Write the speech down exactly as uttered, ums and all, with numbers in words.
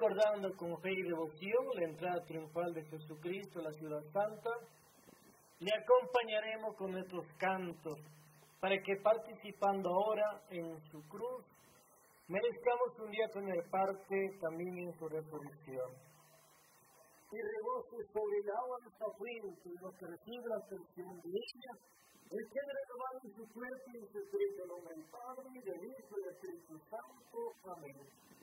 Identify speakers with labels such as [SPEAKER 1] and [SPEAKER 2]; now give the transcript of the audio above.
[SPEAKER 1] recordando con fe y devoción la entrada triunfal de Jesucristo a la ciudad santa, le acompañaremos con nuestros cantos para que participando ahora en su cruz, merezcamos un día tener parte también en su resurrección. Y rebose sobre el agua de esta fuente y los que reciben la ascensión de ella, el que renovado en su cuerpo y en su espíritu, en nombre del Padre, y del Hijo y del Espíritu Santo. Amén.